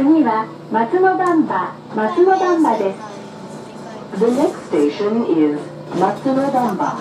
次は松野番場です。 The next station is Matsunobamba.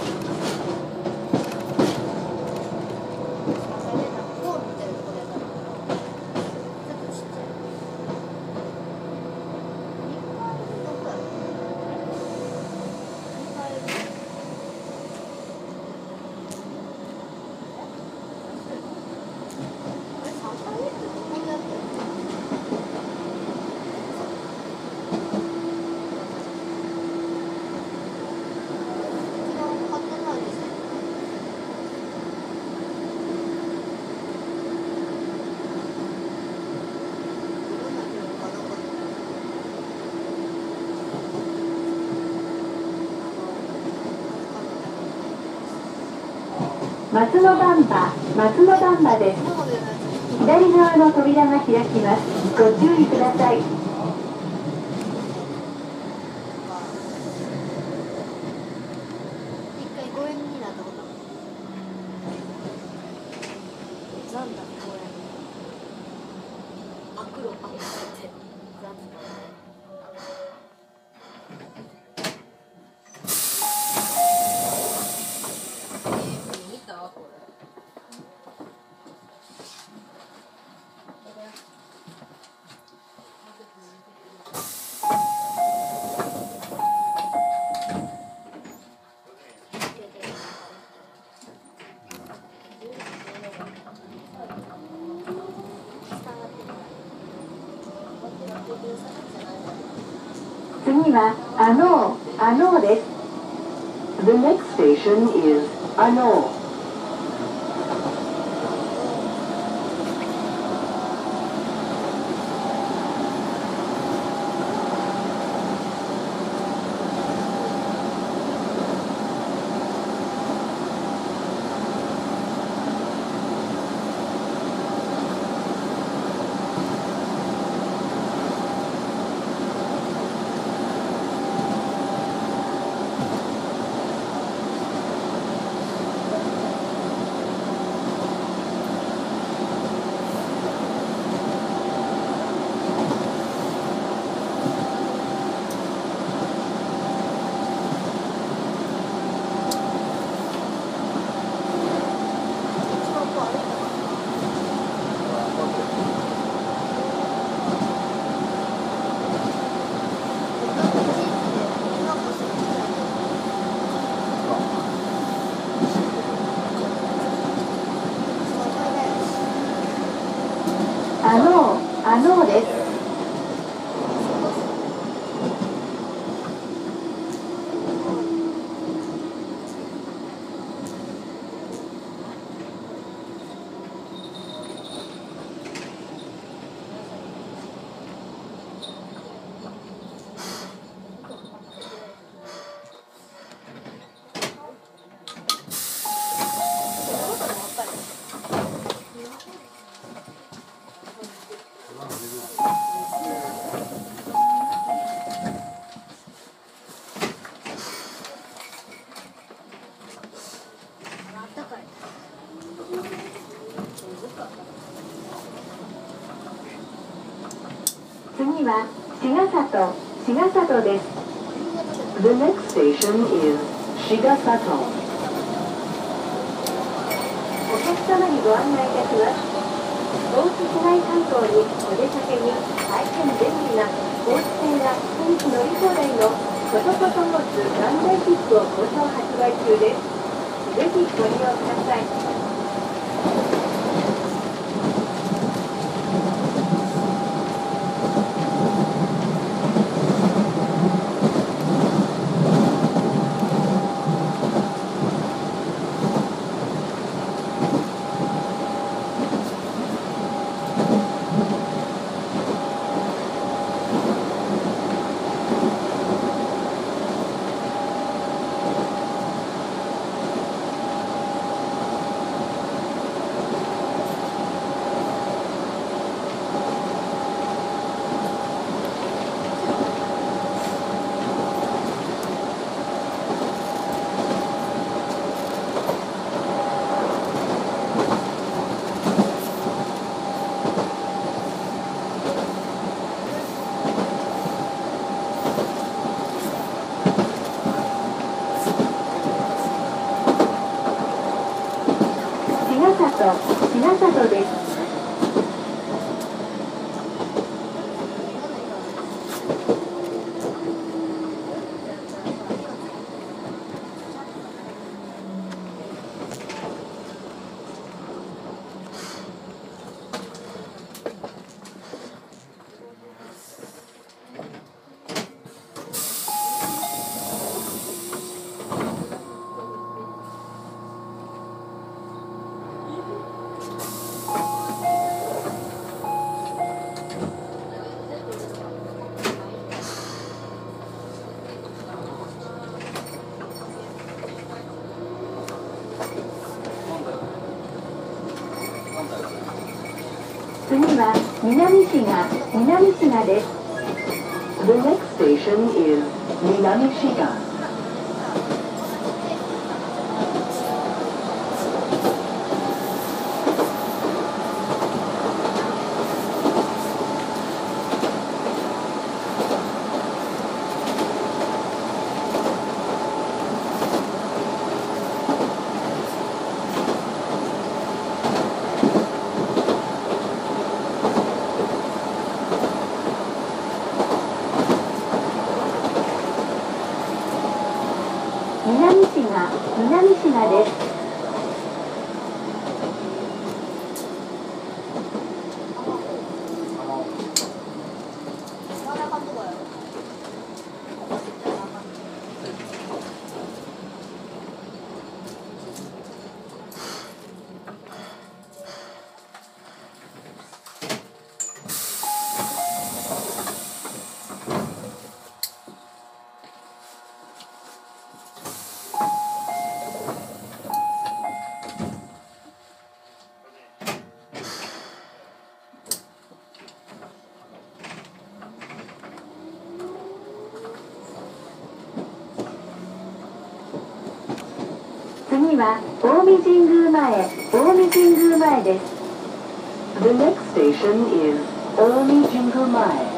松野番場です。左側の扉が開きます。ご注意ください。次はあのです。 The next station is Ano. あのです。次は茅ヶ里です。 The next station is Shigasato. お客様にご案内いたします。高知市内観光にお出かけに大変便利な高知線や本日乗り放題のコトコトモツ万代切符を好評発売中です。ぜひご利用ください。 品里です。次は南滋賀です。 The next station is Minamishiga. 南滋賀です。次は近江神宮前です。 The next station is Omi Jingumae.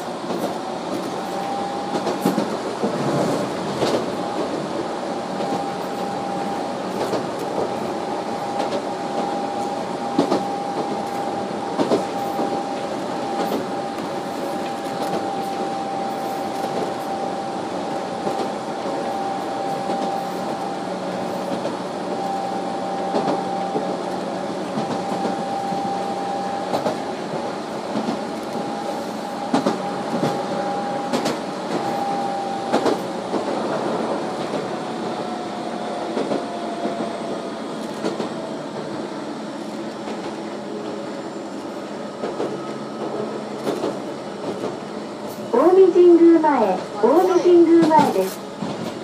近江神宮前です。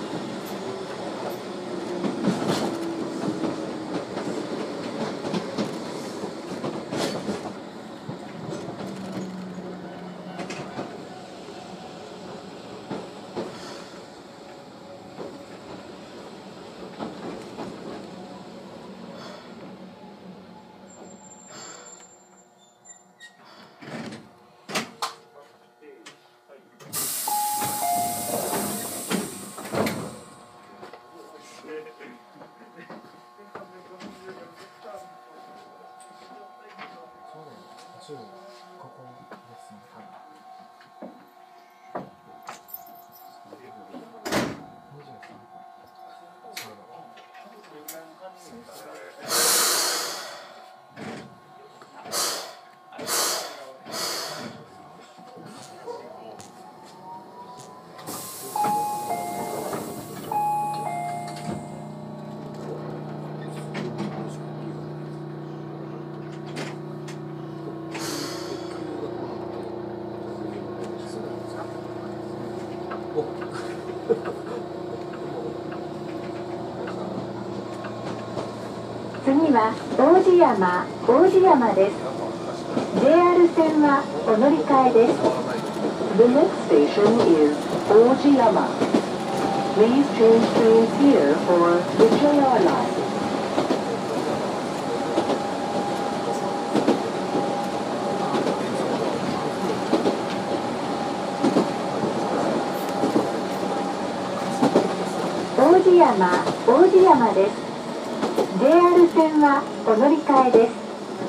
次は王子山です。JR 線はお乗り換えです。 The next station is Ojiyama. Please change trains here for the JR line. 王子山です。 JR 線はお乗り換えです。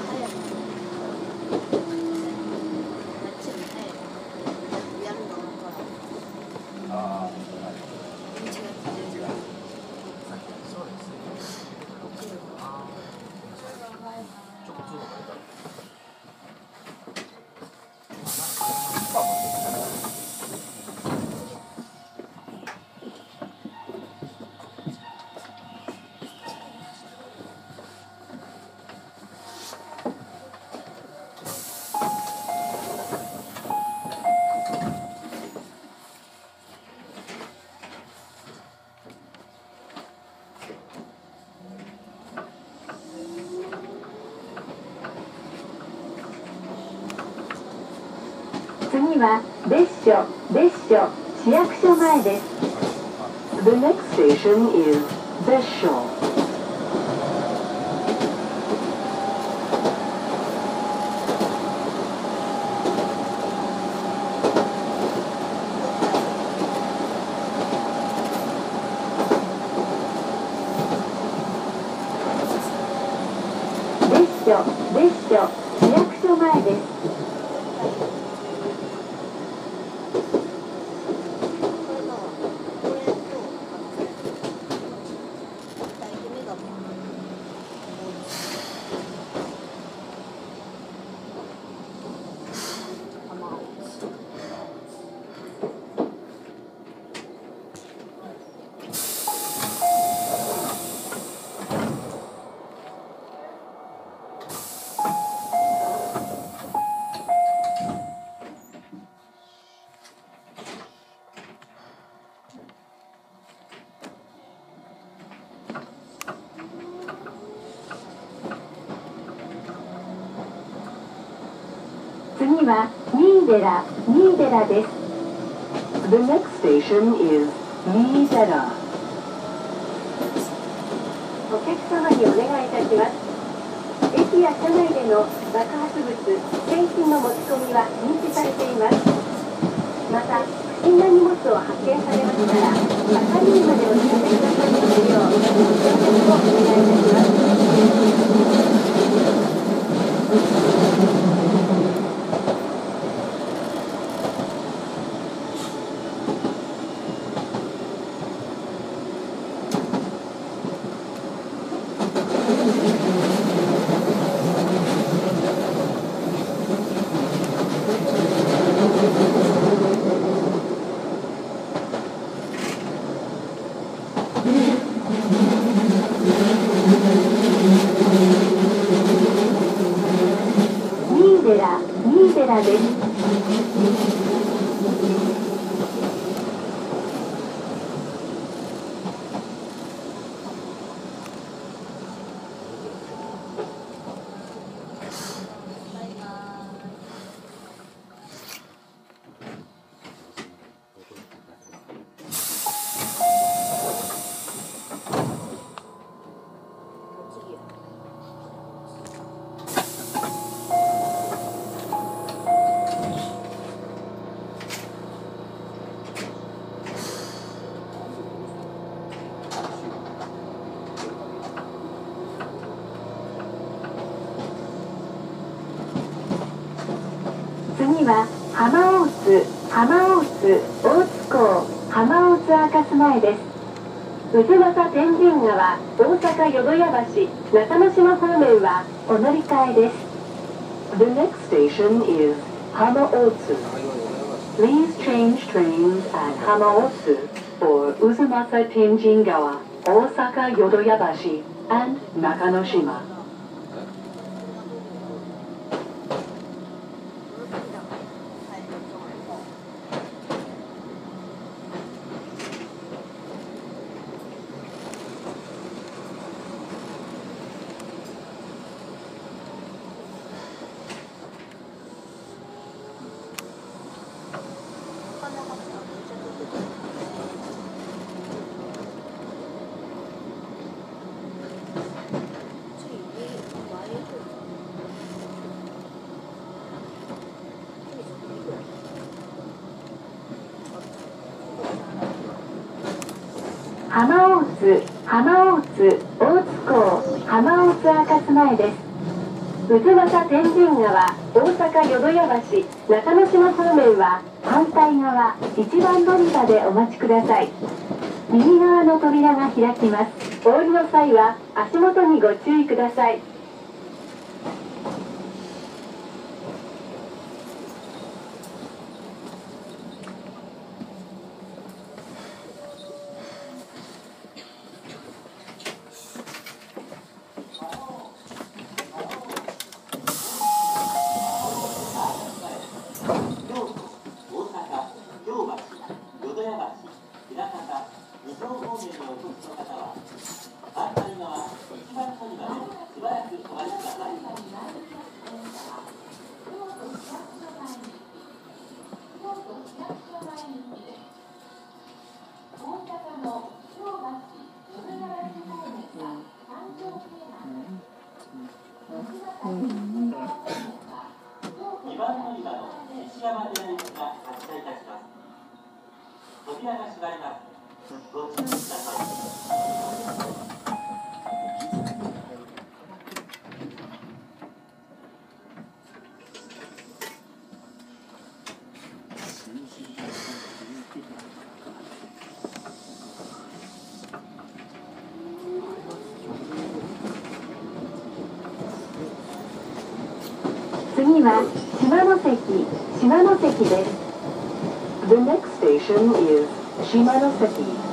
次は別所市役所前です。 The next station is Bessho. 別所市役所前です。次は新寺です。 The next station is Niidera. お客様にお願いいたします。駅や車内での爆発物、製品の持ち込みは禁止されています。また、不審な荷物を発見されましたら、係員までお知らせくださいますよう、ご協力をお願いいたします。新寺です。次は浜大津大津港浜大津赤須前です。渦政天神川大阪淀屋橋中之島方面はお乗り換えです。 The next station is Hamaotsu. Please change trains at Hamaotsu for Uzumasa Tenjin-gawa, Osaka Yodoyabashi, and Nakanoshima. 浜浜大津大津港浜大津赤須前です。渦政天神川大阪淀屋橋中之島方面は反対側1番乗り場でお待ちください。右側の扉が開きます。お降りの際は足元にご注意ください。 2番乗り場の西山寺行きが発車いたします。扉が閉まります。ご注意ください。 次は島関です。 The next station is Shimanoseki.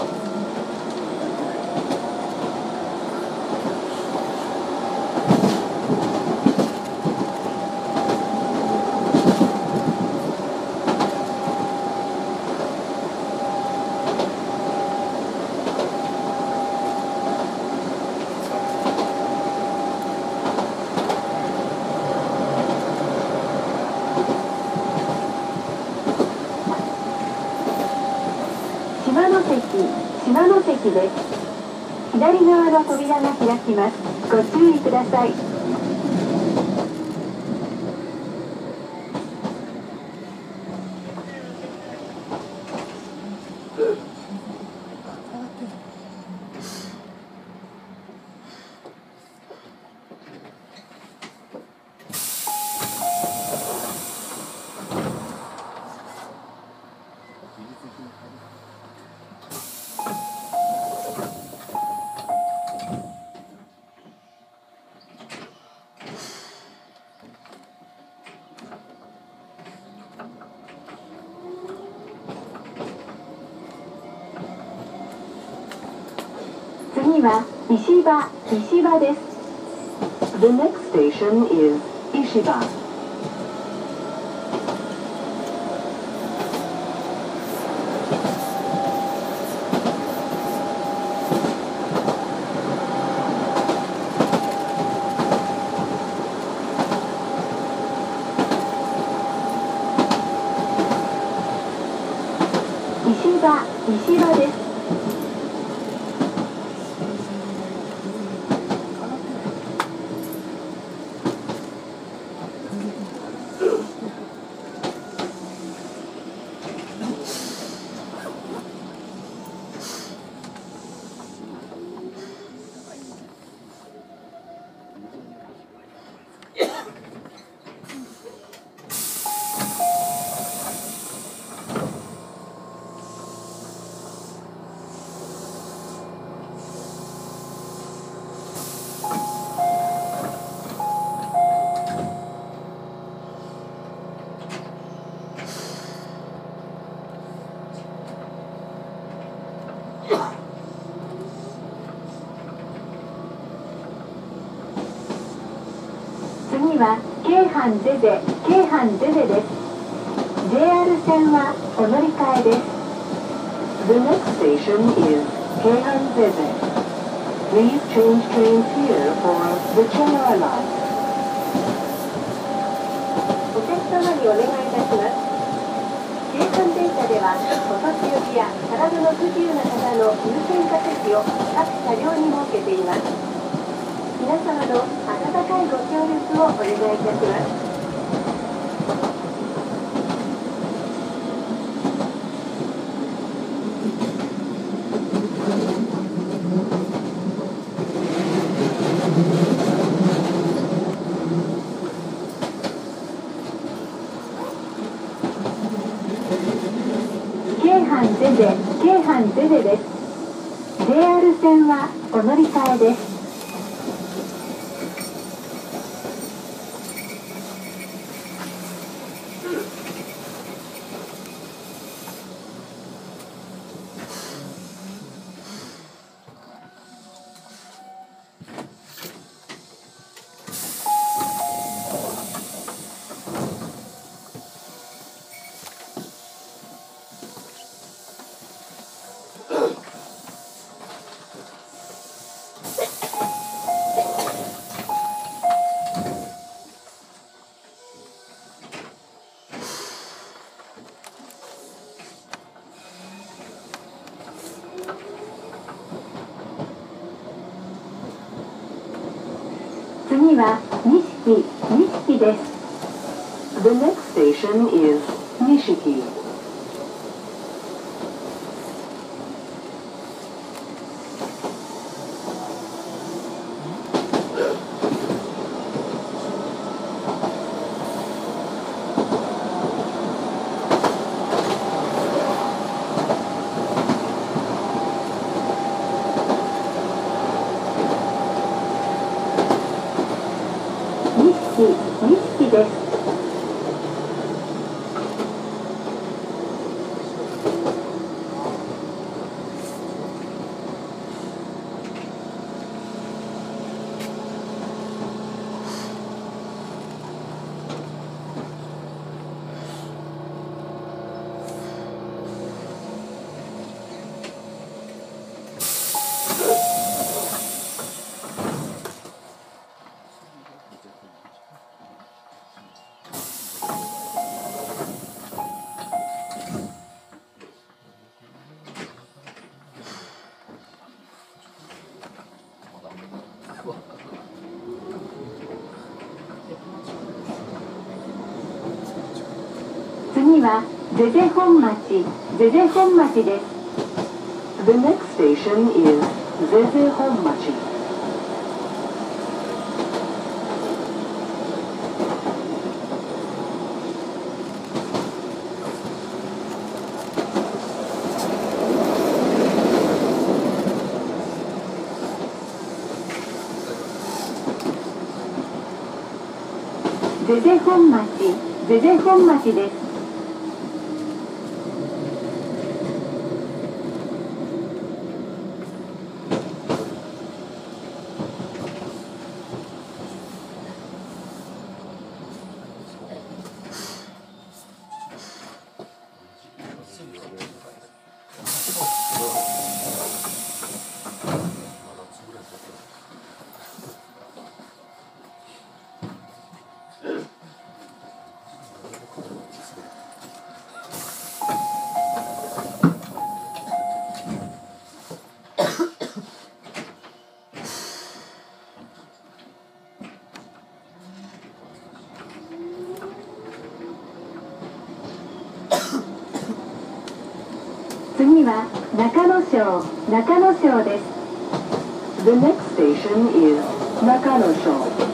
島関です。左側の扉が開きます。ご注意ください。次は石場です。 The next station is Ishiba. 石場です。次は京阪ゼゼです。JR 線はお乗り換えです。 The next station is Keihan-Zeze. Please change trains here for the JR line. お客様にお願いいたします。京阪電車ではお年寄りや体の不自由な方の優先座席を各車両に設けています。皆様の温かいご協力をお願いいたします。 阪ゼゼ、京阪ゼゼです。JR 線はお乗り換えです。次は錦です。 The next station is Nishiki. 錦です。次はゼゼ本町です。 The next station is Zeze Honmachi. ゼゼ本町です。次は中野省です。 The next station is Nakanosho.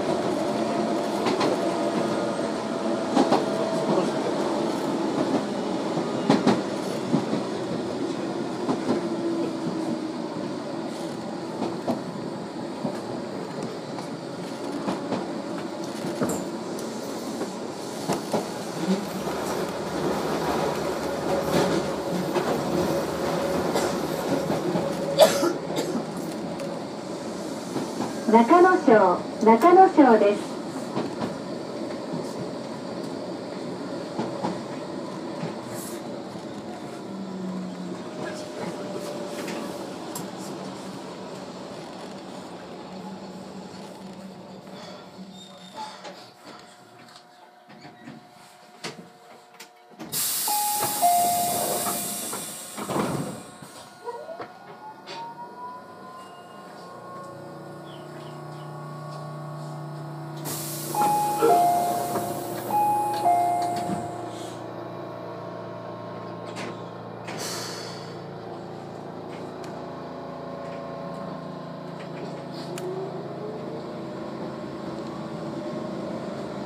中野省です。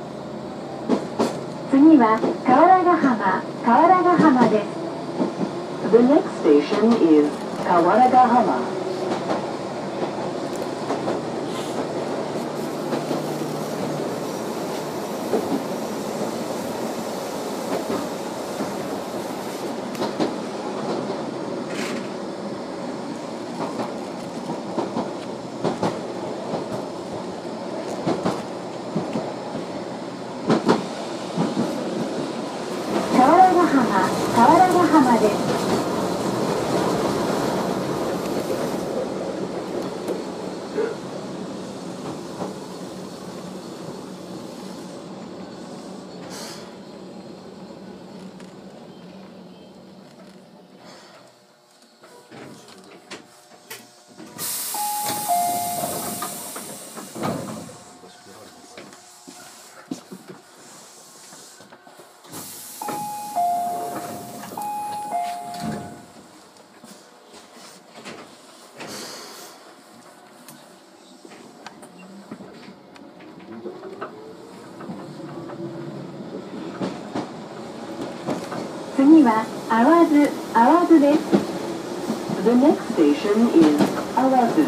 次は川原ヶ浜です。 The next station is Kawaragahama. 次は淡津です。 The next station is Awazu.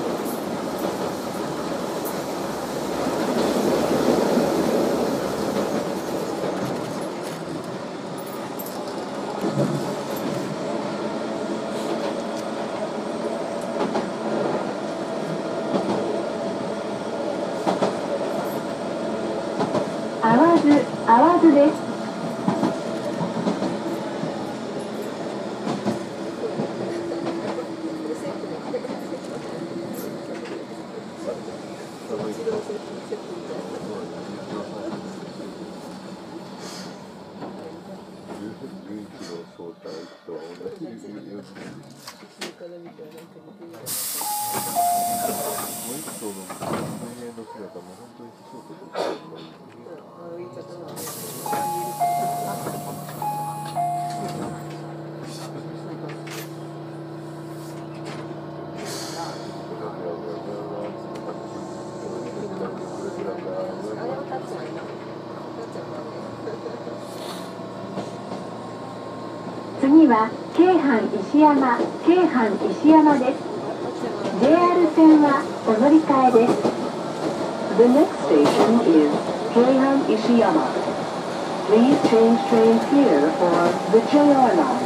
Awazuです。次は京阪石山です。JR 線はお乗り換えです。 The next station is Keihan Ishiyama. Please change trains here for the JR line.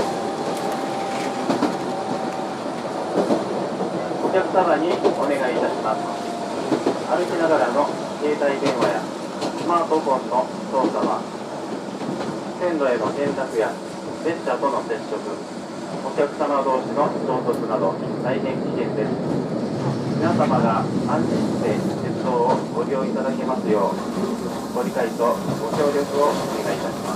お客様にお願いいたします。歩きながらの携帯電話やスマートフォンの操作は線路への転落や列車との接触、お客様同士の衝突など大変危険です。皆様が安心して鉄道をご利用いただけますようご理解とご協力をお願いいたします。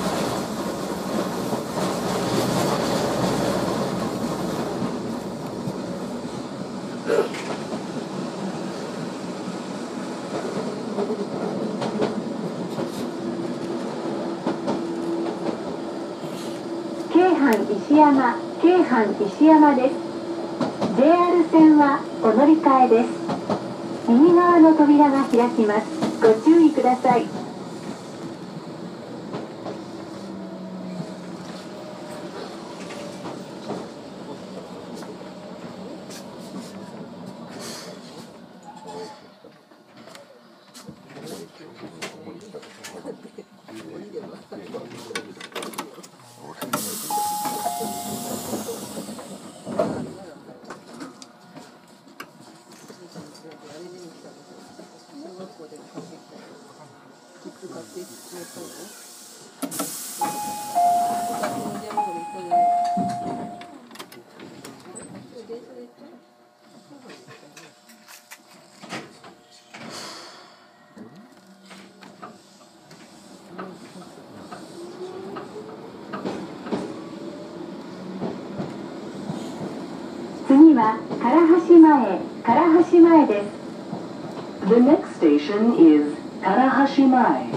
京阪石山です。JR 線はお乗り換えです。右側の扉が開きます。ご注意ください。次は唐橋前です。 The next station is Karahashimae.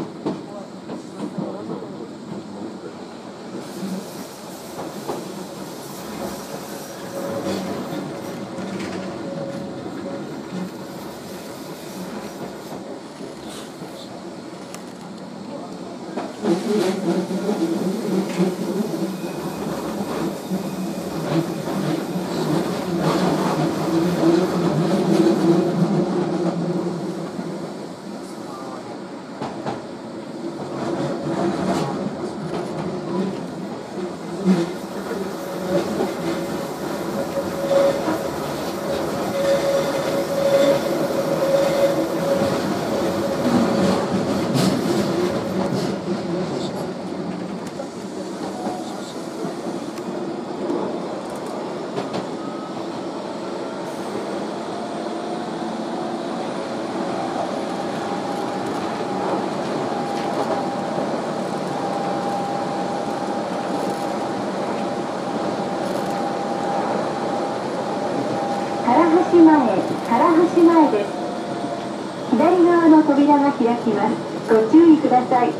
橋前、唐橋前です。左側の扉が開きます。ご注意ください。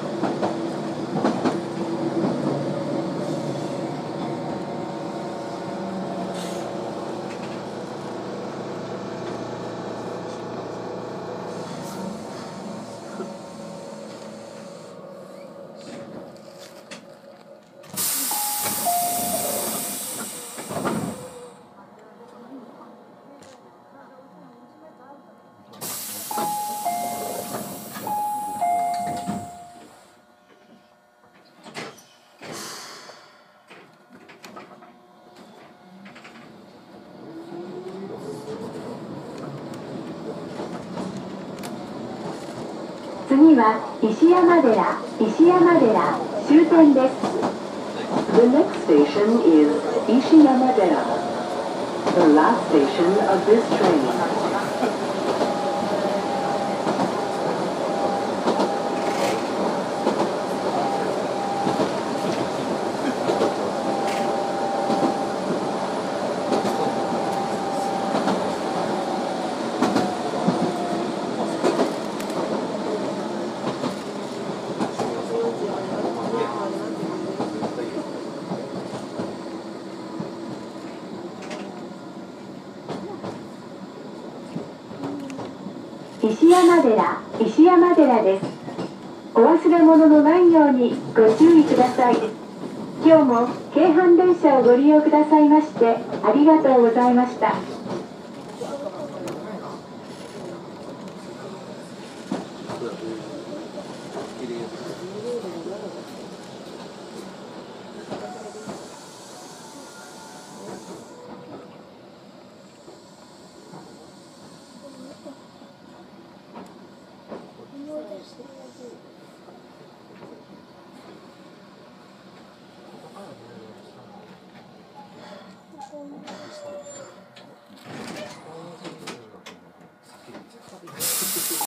次は石山寺終点です。 The next station is Ishiyamadera, the last station of this train. 石山寺です。お忘れ物のないようにご注意ください。今日も京阪電車をご利用くださいましてありがとうございました。 It is.